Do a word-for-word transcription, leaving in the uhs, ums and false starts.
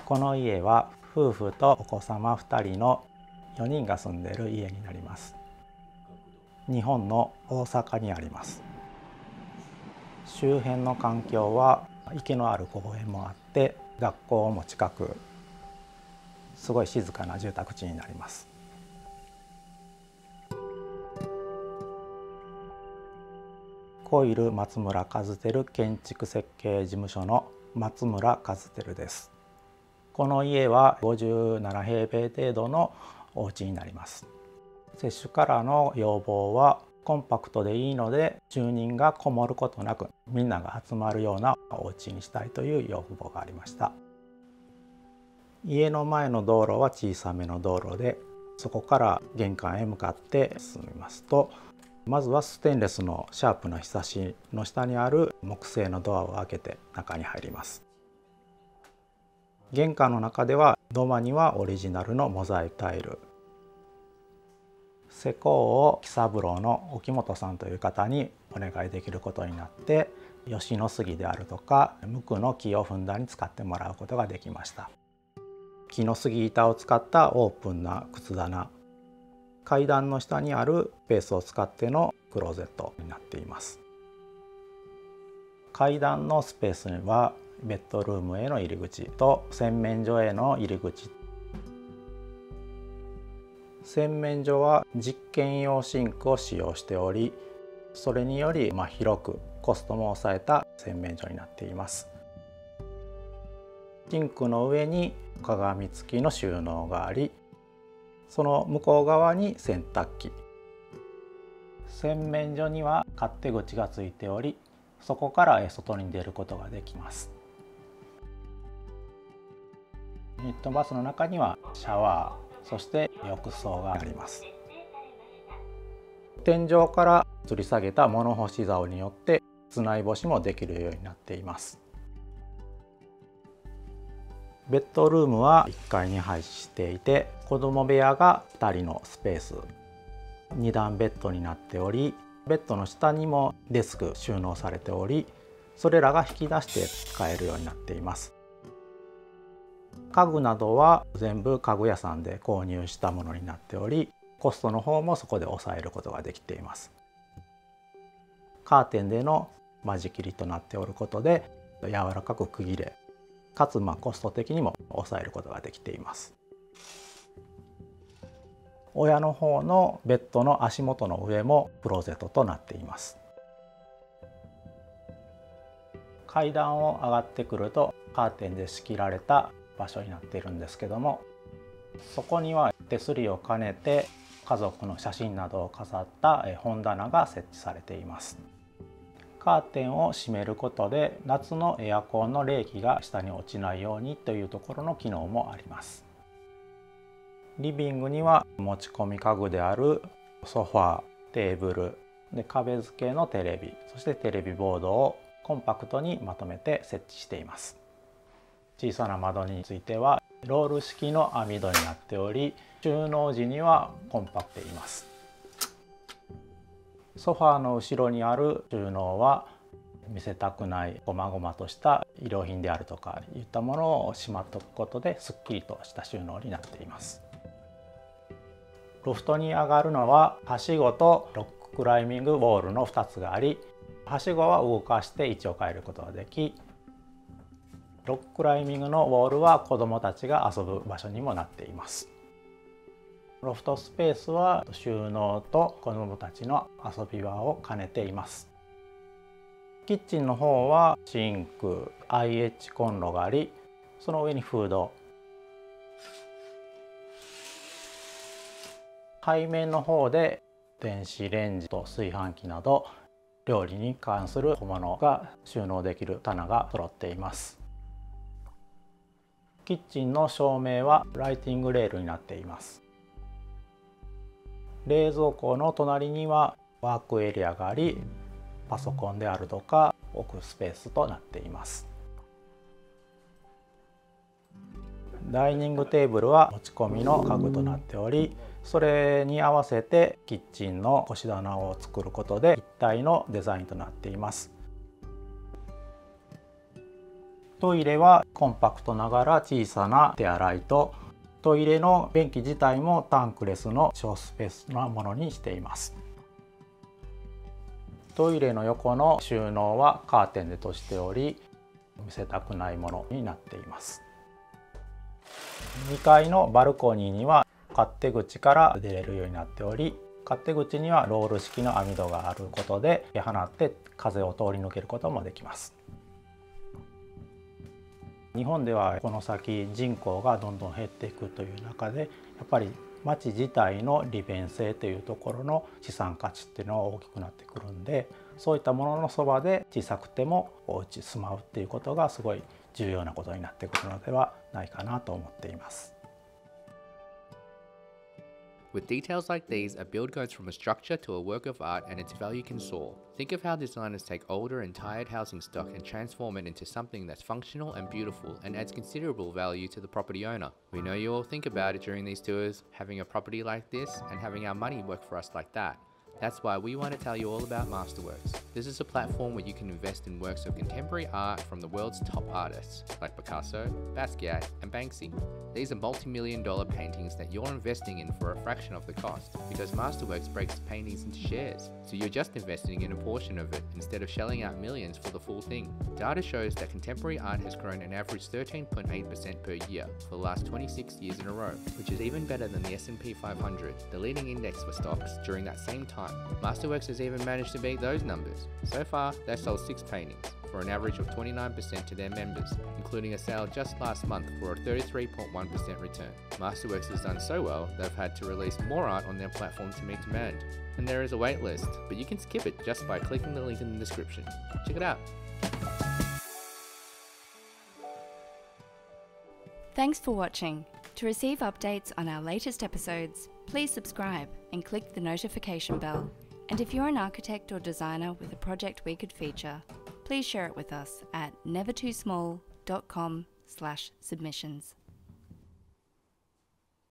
この家は夫婦とお子様ふたりのよにんが住んでいる家になります。日本の大阪にあります。周辺の環境は池のある公園もあって、学校も近く、すごい静かな住宅地になります。コイル松村和輝建築設計事務所の松村和輝です。この家はごじゅうななへいべい程度のお家になります。接種からの要望はコンパクトでいいので、住人がこもることなくみんなが集まるようなお家にしたいという要望がありました。家の前の道路は小さめの道路で、そこから玄関へ向かって進みますと、まずはステンレスのシャープなひさしの下にある木製のドアを開けて中に入ります。玄関の中では土間にはオリジナルのモザイクタイル、施工を喜三郎の沖本さんという方にお願いできることになって、吉野杉であるとか無垢の木をふんだんに使ってもらうことができました。木の杉板を使ったオープンな靴棚、階段の下にあるスペースを使ってのクローゼットになっています。階段のスペースにはベッドルームへの入り口と洗面所への入り口、洗面所は実験用シンクを使用しており、それによりまあ広くコストも抑えた洗面所になっています。シンクの上に鏡付きの収納があり、その向こう側に洗濯機、洗面所には勝手口がついており、そこから外に出ることができます。ユニットバスの中にはシャワー、そして浴槽があります。天井から吊り下げた物干し竿によって室内干しもできるようになっています。ベッドルームはいっかいに配置していて、子供部屋がふたりのスペース、にだんベッドになっており、ベッドの下にもデスク収納されており、それらが引き出して使えるようになっています。家具などは全部家具屋さんで購入したものになっており、コストの方もそこで抑えることができています。カーテンでの間仕切りとなっておることで、柔らかく区切れ、かつまあコスト的にも抑えることができています。親の方のベッドの足元の上もクローゼットとなっています。階段を上がってくるとカーテンで仕切られた場所になっているんですけども、そこには手すりを兼ねて家族の写真などを飾った本棚が設置されています。カーテンを閉めることで夏のエアコンの冷気が下に落ちないようにというところの機能もあります。リビングには持ち込み家具であるソファー、テーブルで壁付けのテレビ、そしてテレビボードをコンパクトにまとめて設置しています。小さな窓についてはロール式の網戸になっており、収納時にはコンパクトています。ソファーの後ろにある収納は見せたくないごまごまとした衣料品であるとかいったものをしまっておくことですっきりとした収納になっています。ロフトに上がるのははしごとロッククライミングウォールのふたつがあり、はしごは動かして位置を変えることができ、ロッククライミングのウォールは子どもたちが遊ぶ場所にもなっています。ロフトスペースは収納と子どもたちの遊び場を兼ねています。キッチンの方はシンク、アイエイチ コンロがあり、その上にフード、背面の方で電子レンジと炊飯器など料理に関する小物が収納できる棚が揃っています。キッチンの照明はライティングレールになっています。冷蔵庫の隣にはワークエリアがあり、パソコンであるとか置くスペースとなっています。ダイニングテーブルは持ち込みの家具となっており、それに合わせてキッチンの腰棚を作ることで一体のデザインとなっています。 トイレはコンパクトながら小さな手洗いと、トイレの便器自体もタンクレスの小スペースなものにしています。トイレの横の収納はカーテンで閉じており、見せたくないものになっています。にかいのバルコニーには勝手口から出れるようになっており、勝手口にはロール式の網戸があることで放って風を通り抜けることもできます。日本ではこの先人口がどんどん減っていくという中で、やっぱり町自体の利便性というところの資産価値っていうのは大きくなってくるんで、そういったもののそばで小さくてもお家住まうっていうことがすごい重要なことになってくるのではないかなと思っています。 With details like these, a build goes from a structure to a work of art, and its value can soar. Think of how designers take older and tired housing stock and transform it into something that's functional and beautiful and adds considerable value to the property owner. We know you all think about it during these tours, having a property like this and having our money work for us like that. That's why we want to tell you all about Masterworks. This is a platform where you can invest in works of contemporary art from the world's top artists, like Picasso, Basquiat, and Banksy. These are multi-million dollar paintings that you're investing in for a fraction of the cost, because Masterworks breaks the paintings into shares, so you're just investing in a portion of it instead of shelling out millions for the full thing. Data shows that contemporary art has grown an average thirteen point eight percent per year for the last twenty-six years in a row, which is even better than the S and P five hundred, the leading index for stocks during that same time. Masterworks has even managed to beat those numbers. So far, they've sold six paintings for an average of twenty-nine percent to their members, including a sale just last month for a thirty-three point one percent return. Masterworks has done so well, they've had to release more art on their platform to meet demand. And there is a wait list, but you can skip it just by clicking the link in the description. Check it out. Thanks for watching. To receive updates on our latest episodes, please subscribe and click the notification bell. And if you're an architect or designer with a project we could feature, please share it with us at never too small dot com slash submissions.